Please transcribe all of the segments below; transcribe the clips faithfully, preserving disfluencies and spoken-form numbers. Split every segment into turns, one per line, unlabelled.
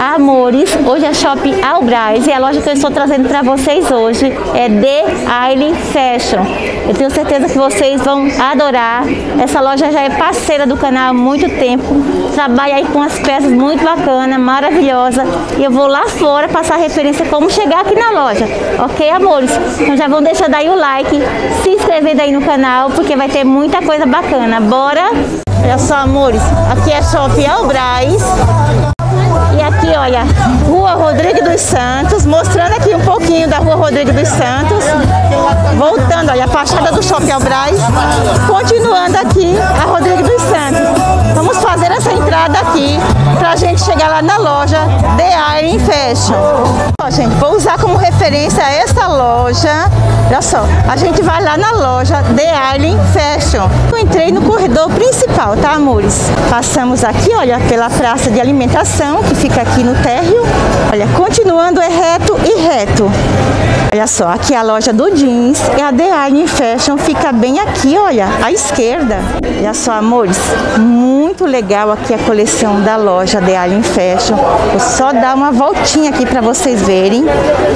Amores, hoje é Shopping Albrais e a loja que eu estou trazendo para vocês hoje é The Island Fashion. Eu tenho certeza que vocês vão adorar. Essa loja já é parceira do canal há muito tempo, trabalha aí com as peças muito bacanas, maravilhosas, e eu vou lá fora passar referência como chegar aqui na loja, ok, amores? Então já vão deixando aí o like, se inscrevendo aí no canal, porque vai ter muita coisa bacana. Bora? Olha só, amores, aqui é Shopping Albrais. E aqui, olha, Rua Rodrigues dos Santos, mostrando aqui um pouquinho da Rua Rodrigues dos Santos. Voltando, olha, a fachada do Shopping Albrais. Continuando aqui, a Rodrigues dos Santos. Vamos fazer essa entrada aqui pra gente chegar lá na loja The Island Fashion. Ó, gente, vou usar como referência essa loja. Olha só, a gente vai lá na loja The Island Fashion. Eu entrei no corredor principal, tá, amores? Passamos aqui, olha, pela praça de alimentação, que fica aqui no térreo. Olha, continuando é reto e reto. Olha só, aqui é a loja do jeans e a The Island Fashion fica bem aqui, olha, à esquerda. Olha só, amores, muito legal aqui a coleção da loja The Island Fashion. Vou só dar uma voltinha aqui para vocês verem.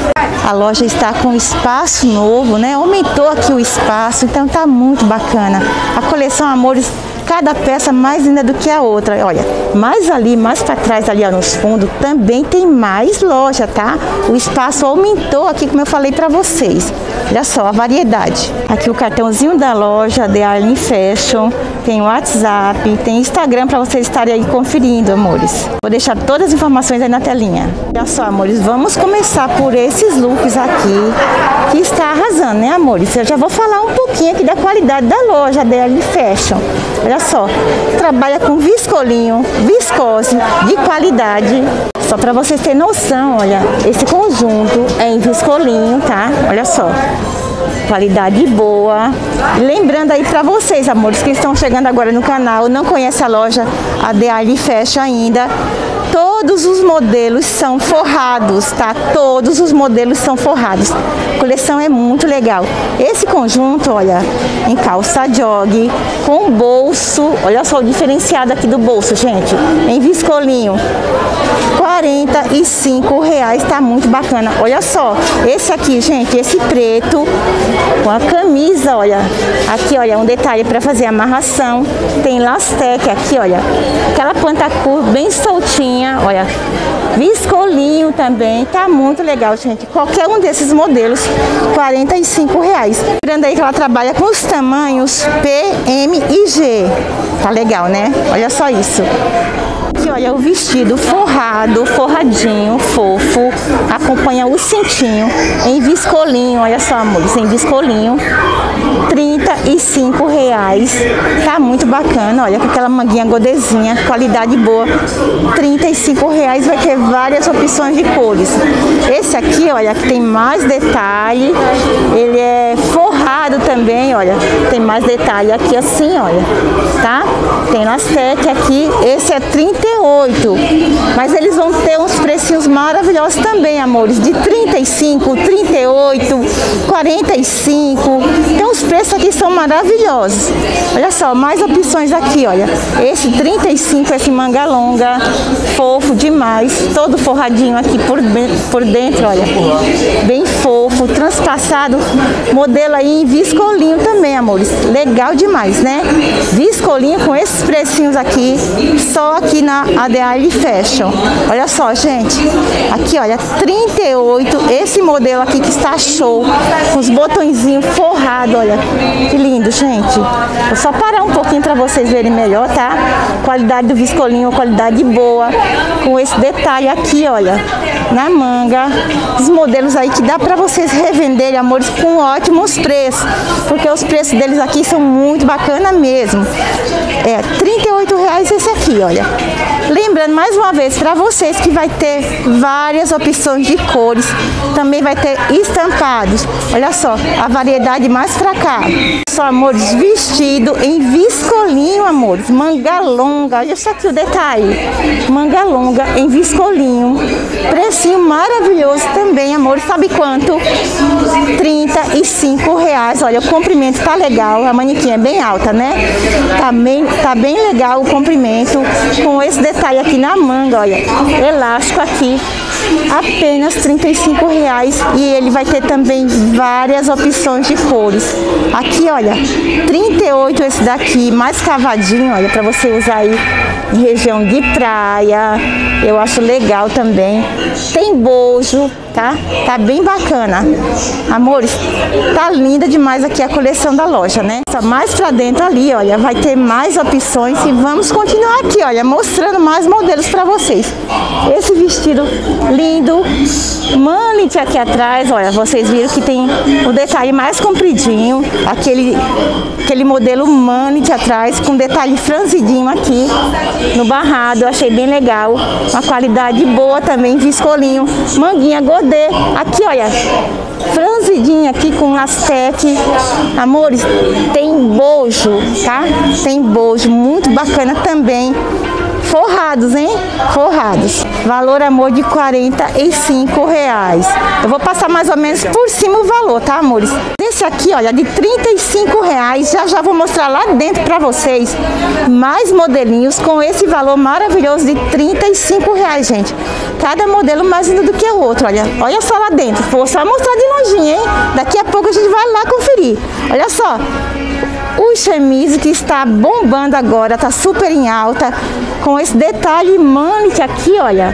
A loja está com espaço novo, né? Aumentou aqui o espaço, então tá muito bacana. A coleção, amores, cada peça mais linda do que a outra. Olha, mais ali, mais para trás ali, ó, nos fundos, também tem mais loja, tá? O espaço aumentou aqui, como eu falei para vocês. Olha só a variedade. Aqui o cartãozinho da loja The Island Fashion, tem o WhatsApp, tem Instagram para vocês estarem aí conferindo, amores. Vou deixar todas as informações aí na telinha. Olha só, amores, vamos começar por esses looks aqui, que está arrasando, né, amores? Eu já vou falar um pouquinho aqui da qualidade da loja The Island Fashion. Olha só, trabalha com viscolinho, viscose de qualidade. Só para vocês terem noção, olha, esse conjunto é em viscolinho, tá? Olha só, qualidade boa. Lembrando aí para vocês, amores, que estão chegando agora no canal, não conhecem a loja, a The Island Fashion ainda. Todos os modelos são forrados, tá? Todos os modelos são forrados. A coleção é muito legal. Esse conjunto, olha, em calça jog, com bolso. Olha só o diferenciado aqui do bolso, gente. Em viscolinho. quarenta e cinco reais, tá muito bacana. Olha só, esse aqui, gente, esse preto, com a camisa, olha. Aqui, olha, um detalhe para fazer amarração. Tem lastec aqui, olha. Aquela pantacur bem soltinha, olha. Viscolinho também, tá muito legal, gente. Qualquer um desses modelos, quarenta e cinco reais. Lembrando aí que ela trabalha com os tamanhos P, M e G. Tá legal, né? Olha só isso. Aqui, olha, o vestido forrado, forradinho, fofo, acompanha o cintinho em viscolinho, olha só, amores, em viscolinho, trinta e cinco reais, tá muito bacana, olha, com aquela manguinha godezinha, qualidade boa, trinta e cinco reais, vai ter várias opções de cores. Esse aqui, olha, que tem mais detalhe, ele é forrado também, olha, tem mais detalhe aqui assim, olha, tá? Tem lastec aqui, esse é trinta e oito, mas eles vão ter uns precinhos maravilhosos também, amores, de trinta e cinco, trinta e oito, quarenta e cinco, então os preços aqui são maravilhosos. Olha só, mais opções aqui, olha, esse trinta e cinco, esse manga longa, fofo demais, todo forradinho aqui por, por dentro, olha, bem fofo, transpassado, modelo aí em viscolinho também, amores, legal demais, né? Viscolinho com esses precinhos aqui, só aqui na A The Island Fashion. Olha só, gente, aqui, olha, trinta e oito, esse modelo aqui que está show, com os botõezinhos forrados, olha, que lindo, gente. Vou só parar um pouquinho para vocês verem melhor, tá? Qualidade do viscolinho, qualidade boa, com esse detalhe aqui, olha, na manga, os modelos aí que dá para vocês revenderem, amores, com ótimos preços, porque os preços deles aqui são muito bacana mesmo. É, trinta e oito reais esse aqui, olha. Lembrando mais uma vez para vocês que vai ter várias opções de cores, também vai ter estampados. Olha só, a variedade mais pra cá. Só, amores, vestido em viscolinho, amores, manga longa. Olha só aqui o detalhe, manga longa em viscolinho, precinho maravilhoso também, amores. Sabe quanto? trinta e cinco reais. Olha, o comprimento tá legal, a manequim é bem alta, né? Tá bem, tá bem legal o comprimento com esse detalhe detalhe aqui na manga, olha, elástico aqui, apenas trinta e cinco reais, e ele vai ter também várias opções de cores. Aqui, olha, trinta e oito esse daqui, mais cavadinho, olha, para você usar aí em região de praia, eu acho legal também. Tem bojo, tá? Tá bem bacana. Amores, tá linda demais aqui a coleção da loja, né? Mais pra dentro ali, olha, vai ter mais opções e vamos continuar aqui, olha, mostrando mais modelos pra vocês. Esse vestido lindo, manlet aqui atrás, olha, vocês viram que tem o detalhe mais compridinho, aquele, aquele modelo manlet atrás, com detalhe franzidinho aqui no barrado, eu achei bem legal, uma qualidade boa também, viscolinho, manguinha godê, aqui olha, franzidinha aqui com lastec. Amores, tem bojo, tá? Tem bojo, muito bacana também. Forrados, hein? Forrados. Valor, amor, de quarenta e cinco reais. Eu vou passar mais ou menos por cima o valor, tá, amores? Esse aqui, olha, de trinta e cinco reais. Já já vou mostrar lá dentro pra vocês mais modelinhos com esse valor maravilhoso de trinta e cinco reais, gente. Cada modelo mais lindo do que o outro, olha. Olha só lá dentro. Vou só mostrar de longinho, hein? Daqui a pouco a gente vai lá conferir. Olha só. O chemise que está bombando agora, tá super em alta, com esse detalhe manlet aqui, olha,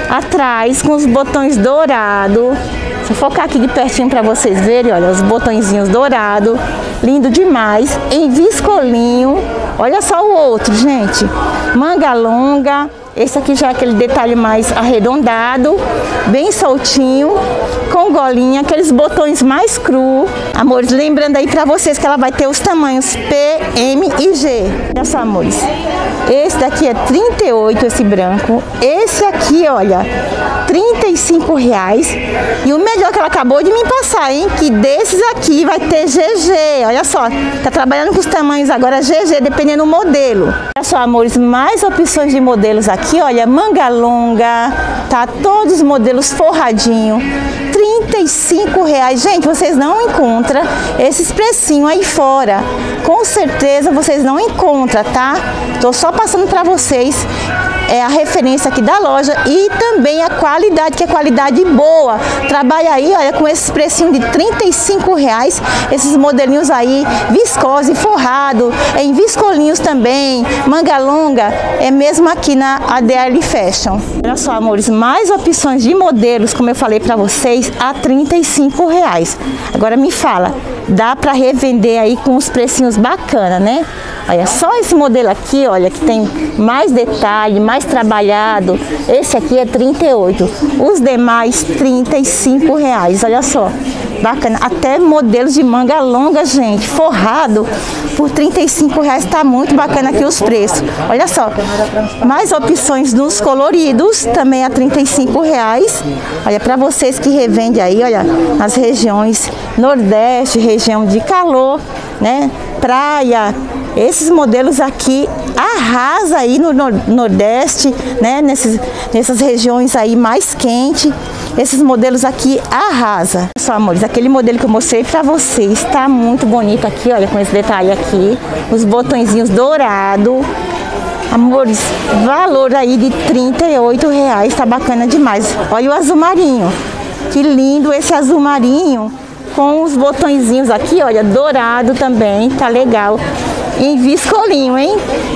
atrás, com os botões dourados. Vou focar aqui de pertinho para vocês verem, olha, os botõezinhos dourados, lindo demais, em viscolinho. Olha só o outro, gente, manga longa. Esse aqui já é aquele detalhe mais arredondado, bem soltinho, com golinha, aqueles botões mais cru. Amores, lembrando aí pra vocês que ela vai ter os tamanhos P, M e G. Olha só, amores. Esse daqui é trinta e oito, esse branco. Esse aqui, olha, trinta e cinco reais. E o melhor que ela acabou de me passar, hein? Que desses aqui vai ter G G. Olha só, tá trabalhando com os tamanhos agora G G, dependendo do modelo. Olha só, amores, mais opções de modelos aqui. Aqui, olha, manga longa, tá? Todos os modelos forradinho, trinta e cinco reais. Gente, vocês não encontram esses precinhos aí fora. Com certeza vocês não encontram, tá? Tô só passando para vocês é a referência aqui da loja e também a qualidade, que é qualidade boa. Trabalha aí, olha, com esses precinhos de trinta e cinco reais, esses modelinhos aí, viscose, forrado, em viscolinhos também, manga longa, é mesmo aqui na A D L Fashion. Olha só, amores, mais opções de modelos, como eu falei pra vocês, a trinta e cinco reais. Agora me fala, dá pra revender aí com os precinhos bacana, né? Olha, só esse modelo aqui, olha, que tem mais detalhe, mais trabalhado. Esse aqui é trinta e oito. Os demais, trinta e cinco reais. Olha só, bacana. Até modelos de manga longa, gente, forrado por trinta e cinco reais. Tá muito bacana aqui os preços. Olha só, mais opções nos coloridos, também a trinta e cinco reais. Olha, para vocês que revendem aí, olha, nas regiões Nordeste, região de calor, né? Praia. Esses modelos aqui arrasa aí no Nordeste, né? Nesses, nessas regiões aí mais quente. Esses modelos aqui arrasa. Olha só, amores, aquele modelo que eu mostrei pra vocês tá muito bonito aqui, olha, com esse detalhe aqui. Os botõezinhos dourados. Amores, valor aí de trinta e oito reais, tá bacana demais. Olha o azul marinho. Que lindo esse azul marinho. Com os botõezinhos aqui, olha, dourado também, tá legal. Em viscolinho, hein?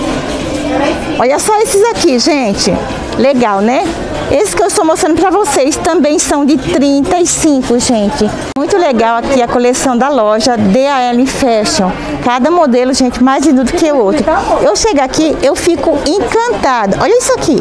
Olha só esses aqui, gente. Legal, né? Esses que eu estou mostrando pra vocês também são de trinta e cinco, gente. Muito legal aqui a coleção da loja D A L Fashion. Cada modelo, gente, mais lindo do que o outro. Eu chego aqui, eu fico encantada. Olha isso aqui.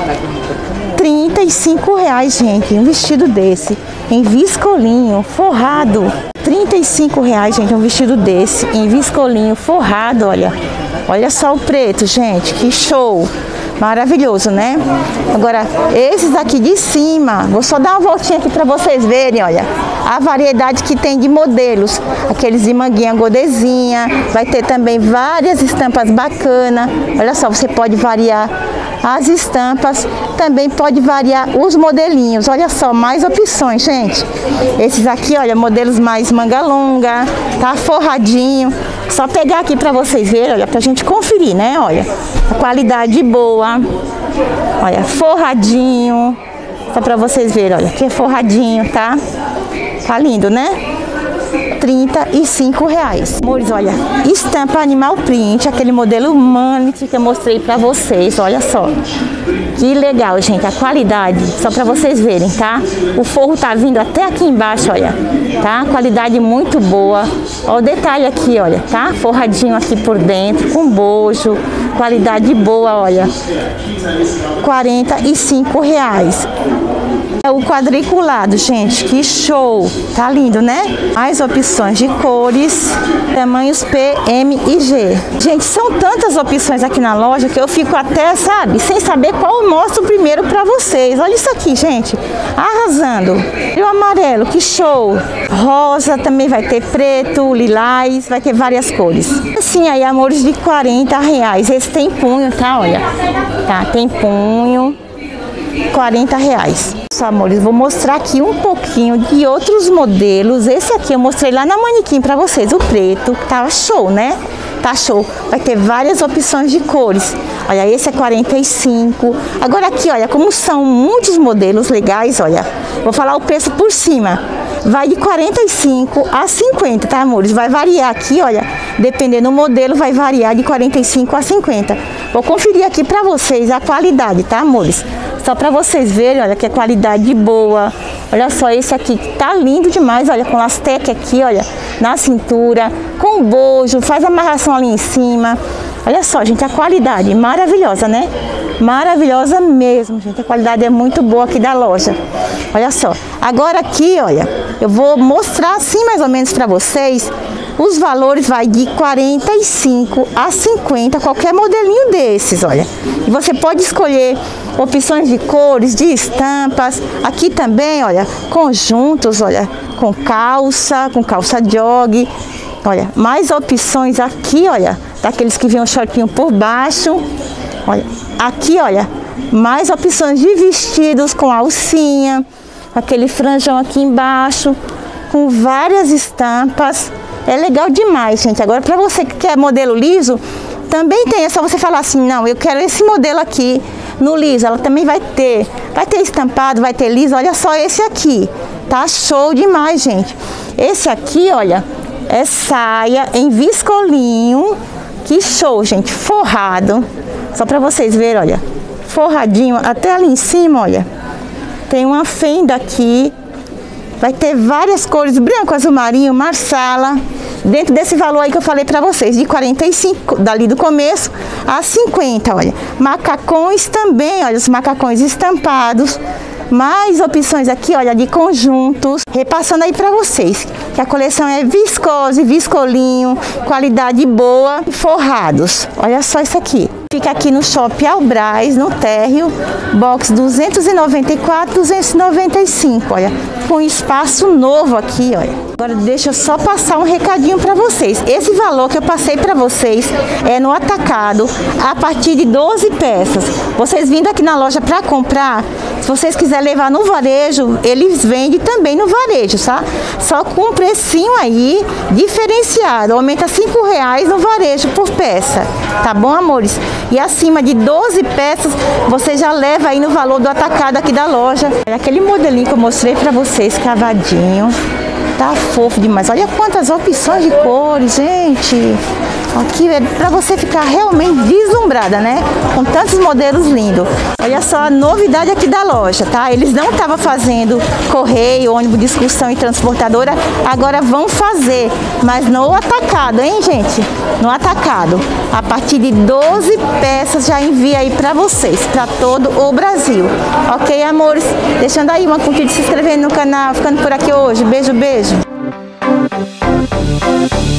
trinta e cinco reais, gente, um vestido desse, em viscolinho, forrado. trinta e cinco reais, gente, um vestido desse, em viscolinho, forrado, olha. Olha só o preto, gente, que show. Maravilhoso, né? Agora, esses aqui de cima, vou só dar uma voltinha aqui para vocês verem, olha, a variedade que tem de modelos. Aqueles de manguinha godezinha, vai ter também várias estampas bacanas. Olha só, você pode variar as estampas, também pode variar os modelinhos. Olha só, mais opções, gente. Esses aqui, olha, modelos mais manga longa, tá forradinho. Só pegar aqui pra vocês verem, olha, pra gente conferir, né? Olha, a qualidade boa. Olha, forradinho. Só pra vocês verem, olha, que é forradinho, tá? Tá lindo, né? trinta e cinco reais. Amores, olha, estampa animal print, aquele modelo Manit que eu mostrei pra vocês, olha só. Que legal, gente, a qualidade, só pra vocês verem, tá? O forro tá vindo até aqui embaixo, olha, tá? Qualidade muito boa. Olha o detalhe aqui, olha, tá? Forradinho aqui por dentro, com bojo, qualidade boa, olha. quarenta e cinco reais. É o quadriculado, gente, que show, tá lindo, né? Mais opções de cores, tamanhos P, M e G. Gente, são tantas opções aqui na loja que eu fico até, sabe, sem saber qual eu mostro primeiro pra vocês. Olha isso aqui, gente, arrasando. E o amarelo, que show. Rosa também vai ter, preto, lilás, vai ter várias cores. Assim, aí, amores, de quarenta reais. Esse tem punho, tá? Olha, tá, tem punho. quarenta reais. Amores, vou mostrar aqui um pouquinho de outros modelos. Esse aqui eu mostrei lá na manequim pra vocês, o preto, tá show, né? Tá show. Vai ter várias opções de cores. Olha, esse é quarenta e cinco. Agora aqui, olha, como são muitos modelos legais, olha, vou falar o preço por cima. Vai de quarenta e cinco a cinquenta, tá, amores? Vai variar aqui, olha, dependendo do modelo, vai variar de quarenta e cinco a cinquenta. Vou conferir aqui pra vocês a qualidade, tá, amores? Só pra vocês verem, olha, que é qualidade boa. Olha só esse aqui, que tá lindo demais, olha, com lastec aqui, olha, na cintura, com bojo, faz amarração ali em cima. Olha só, gente, a qualidade maravilhosa, né? Maravilhosa mesmo, gente. A qualidade é muito boa aqui da loja. Olha só. Agora aqui, olha, eu vou mostrar assim mais ou menos pra vocês. Os valores vai de quarenta e cinco a cinquenta, qualquer modelinho desses, olha. E você pode escolher opções de cores, de estampas. Aqui também, olha, conjuntos, olha, com calça, com calça jog. Olha, mais opções aqui, olha, daqueles que vêm um shortinho por baixo. Olha, aqui, olha, mais opções de vestidos com alcinha, aquele franjão aqui embaixo, com várias estampas. É legal demais, gente. Agora, para você que quer modelo liso, também tem. É só você falar assim, não, eu quero esse modelo aqui no liso. Ela também vai ter. Vai ter estampado, vai ter liso. Olha só esse aqui. Tá show demais, gente. Esse aqui, olha, é saia em viscolinho. Que show, gente. Forrado. Só para vocês verem, olha. Forradinho até ali em cima, olha. Tem uma fenda aqui. Vai ter várias cores, branco, azul marinho, marsala. Dentro desse valor aí que eu falei pra vocês, de quarenta e cinco, dali do começo, a cinquenta, olha. Macacões também, olha, os macacões estampados. Mais opções aqui, olha, de conjuntos. Repassando aí pra vocês, que a coleção é viscose, viscolinho, qualidade boa, forrados. Olha só isso aqui. Fica aqui no Shopping Albras, no térreo, box duzentos e noventa e quatro, duzentos e noventa e cinco, olha, com espaço novo aqui, olha. Agora deixa eu só passar um recadinho para vocês. Esse valor que eu passei para vocês é no atacado, a partir de doze peças. Vocês vindo aqui na loja para comprar, se vocês quiserem levar no varejo, eles vendem também no varejo, tá? Só com um precinho aí diferenciado, aumenta cinco reais no varejo por peça, tá bom, amores? E acima de doze peças, você já leva aí no valor do atacado aqui da loja. É aquele modelinho que eu mostrei pra vocês, cavadinho. Tá fofo demais. Olha quantas opções de cores, gente. Aqui é pra você ficar realmente deslumbrada, né? Com tantos modelos lindos. Olha só a novidade aqui da loja, tá? Eles não estavam fazendo correio, ônibus de excursão e transportadora. Agora vão fazer, mas no atacado, hein, gente? No atacado. A partir de doze peças já envia aí pra vocês, pra todo o Brasil. Ok, amores? Deixando aí uma curtida, se inscrevendo no canal. Ficando por aqui hoje. Beijo, beijo.